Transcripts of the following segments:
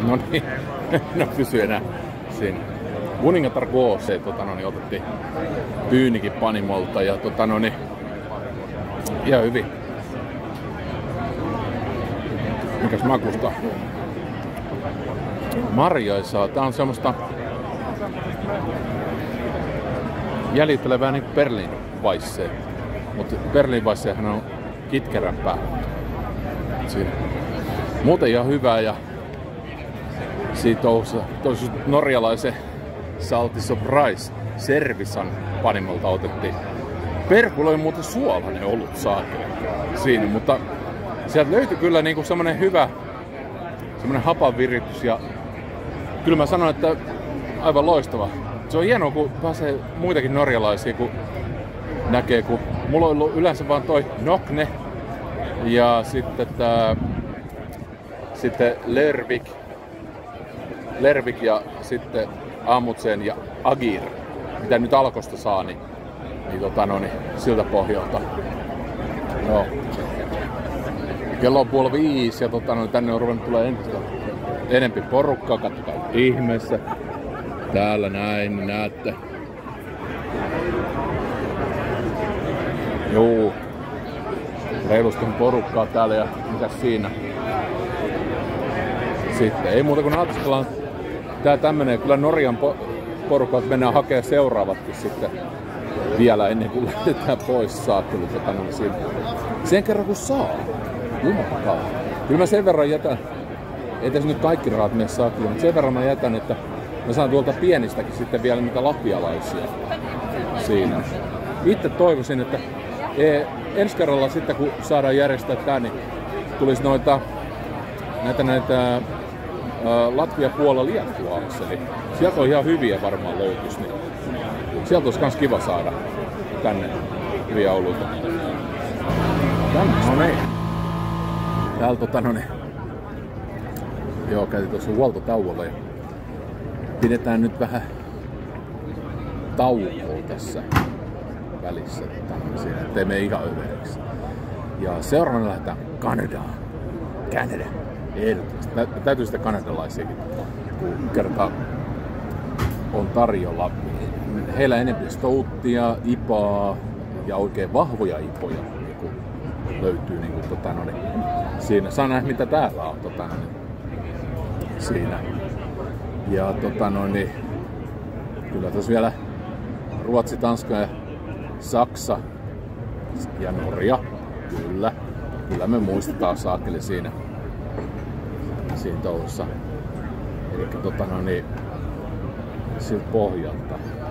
No niin, en pysy enää siinä. Kuningatar KC otettiin Pyynikin Panimolta ja ihan hyvin. Mikäs makusta? Marjaisaa. Tää on semmoista jäljittelevää niin Berlin Weissea. Mutta Berlin Weissehän on kitkerämpää. Siinä. Muuten ihan hyvää ja siitä toisaalta norjalaisen Salty Surprise Servisan Panimolta otettiin. Perkuloi muuten suolainen olut saakeli siinä, mutta sieltä löytyi kyllä niinku semmonen hyvä semmonen hapanviritys ja kyllä mä sanon, että aivan loistava. Se on hienoa, kun pääsee muitakin norjalaisia, kun näkee, kun mulla on ollut yleensä vaan toi Nokne ja sitten Lervik ja sitten Amundsen ja Agir, mitä nyt Alkosta saa, niin siltä pohjalta. Joo. Kello on 4:30 ja tänne on ruvennut tulee entistä enempi porukkaa, katsokaa ihmeessä. Täällä näin, niin näette. Juu. Reilusti on porukkaa täällä ja mitäs siinä. Sitten ei muuta kuin nautistellaan. Tää tämmönen, kyllä Norjan porukat mennään hakemaan seuraavatkin sitten vielä ennen kuin lähdetään pois saakkelut. Sen kerran kun saa. Jumalan. Kyllä mä sen verran jätän, ei tässä nyt kaikki raat mene saakkeluun, mutta sen verran mä jätän, että mä saan tuolta pienistäkin sitten vielä niitä lapialaisia siinä. Itse toivoisin, että ensi kerralla sitten kun saadaan järjestää tää, niin tulisi näitä Latvia, Puola, Liettua. Eli sieltä on ihan hyviä varmaan löytyisi. Niin sieltä olisi kans kiva saada tänne hyviä oluita. No niin. Täällä joo, käytiin tuossa huoltotauolla ja pidetään nyt vähän taukoa tässä välissä, siinä, ettei mene ihan överiksi. Ja seuraavana lähdetään Kanadaan. Kanada. Ehdottomasti. Täytyy sitä kanadalaisiakin, kun kerta on tarjolla. Heillä enemmän stouttia, ipaa ja oikein vahvoja ipoja niin löytyy niin siinä. Saa nähdä mitä täällä on siinä. Ja kyllä tässä vielä Ruotsi, Tanska ja Saksa ja Norja. Kyllä me muistetaan saakeli siinä touhussa. Eli siltä pohjalta.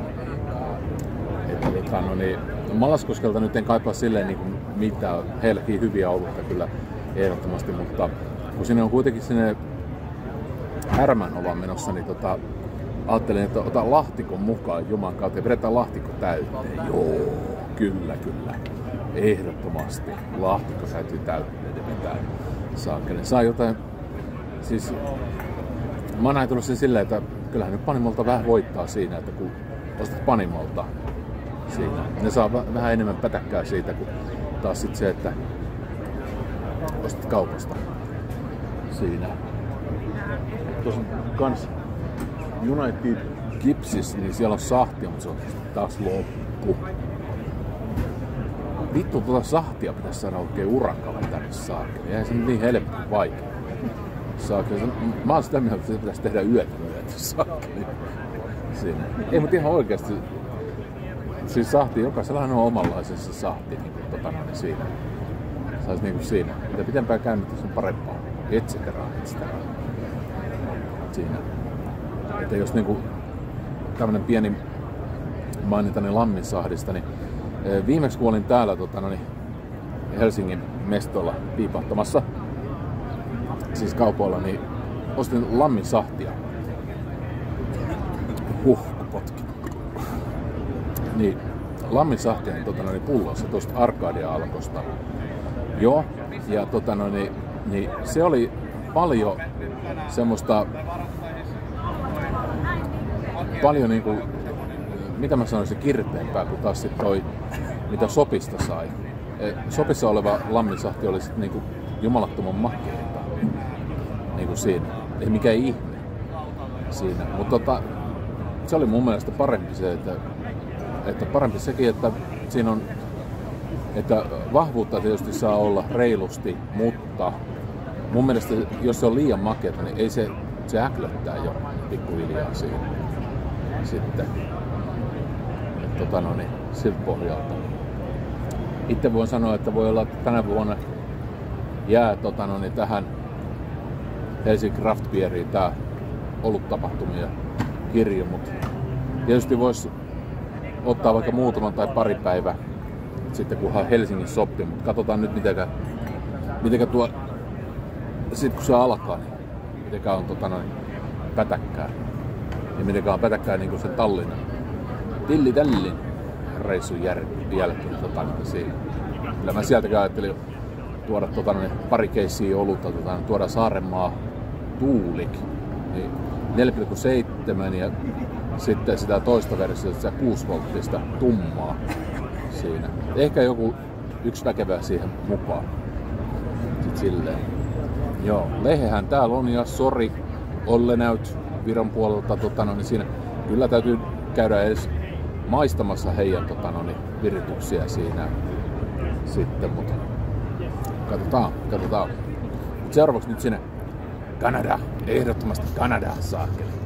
Että Malaskoskelta nyt en kaipaa silleen niin mitään. Heilläkin hyviä olutta kyllä ehdottomasti, mutta kun sinne on kuitenkin sinne Härmän ollaan menossa, niin ajattelin, että otan lahtikon mukaan Juman kautta ja vedetään lahtikko täyteen. Joo, kyllä. Ehdottomasti. Lahtikko täytyy täyteen vetää saakeli. Saa jotain, siis mä oon ajatellut sen silleen, että kyllähän nyt Panimolta vähän voittaa siinä, että kun ostat Panimolta siinä, ne saa vähän enemmän pätäkkää siitä kuin taas sit se, että ostat kaupasta siinä. Tuossa on kans United Gipsis, niin siellä on sahtia, mutta se on taas loppu. Vittu, sahtia pitäisi saada oikein urakalla tänne saakeli. Eihän se niin helppo vaikea. Saakeli. Mä oon sitä mieltä, että se pitäisi tehdä yötä saakeli. Siinä. Ei, mutta ihan oikeasti. Siis sahti, jokaisellahan on omanlaisessa sahti niin siinä. Sais niinku siinä. Mitä pitempään käynnissä on parempaa. Etsetera. Siinä. Että jos niinku tämmönen pieni mainintainen Lamminsahdista, niin viimeksi kun olin täällä Helsingin mestolla piipahtamassa, siis kaupoilla, niin ostin Lamminsahtia. Potki. Niin, Lamminsahtia pullossa tuosta Arcadia-alkosta. Joo, ja niin se oli paljon semmoista, paljon niinku, mitä mä sanoisin, kirpeämpää kuin taas sit toi, mitä Sopista sai. Sopissa oleva Lamminsahti oli sit niinku jumalattoman makeeta. Niinku siinä. ei mikään ihme siinä. Mutta se oli mun mielestä parempi se, että parempi sekin, että siinä on, että vahvuutta tietysti saa olla reilusti, mutta mun mielestä jos se on liian makeata, niin ei se äklöttää jo pikkuhiljaa siinä sitten. Siltä pohjalta. Itse voin sanoa, että voi olla, että tänä vuonna jää tähän Helsinki Craft Beeriin tää oluttapahtumia kirjo, mutta tietysti voisi ottaa vaikka muutaman tai pari päivää sitten kunhan Helsingin sopii, mutta katsotaan nyt mitenkä tuo sit kun se alkaa, niin mitenkä on pätäkkää ja mitenkä on pätäkkää niin kuin sen Tallinnan Tilli-tällin reissun jälkeen siinä. Kyllä mä sieltäkin ajattelin tuoda pari keissiä olutta, tuoda Saarenmaa Tuulik, niin 4,7 ja sitten sitä toista versiota, sitä 6 volttista tummaa siinä. Ehkä joku yksi väkevä siihen mukaan. Sitten silleen. Joo, lehehän täällä on ja sori Olle näyt Viron puolelta, niin siinä kyllä täytyy käydä edes maistamassa heidän virityksiä siinä sitten, mutta katsotaan. Seuraavaksi nyt sinne Kanada, ehdottomasti Kanada saakeli.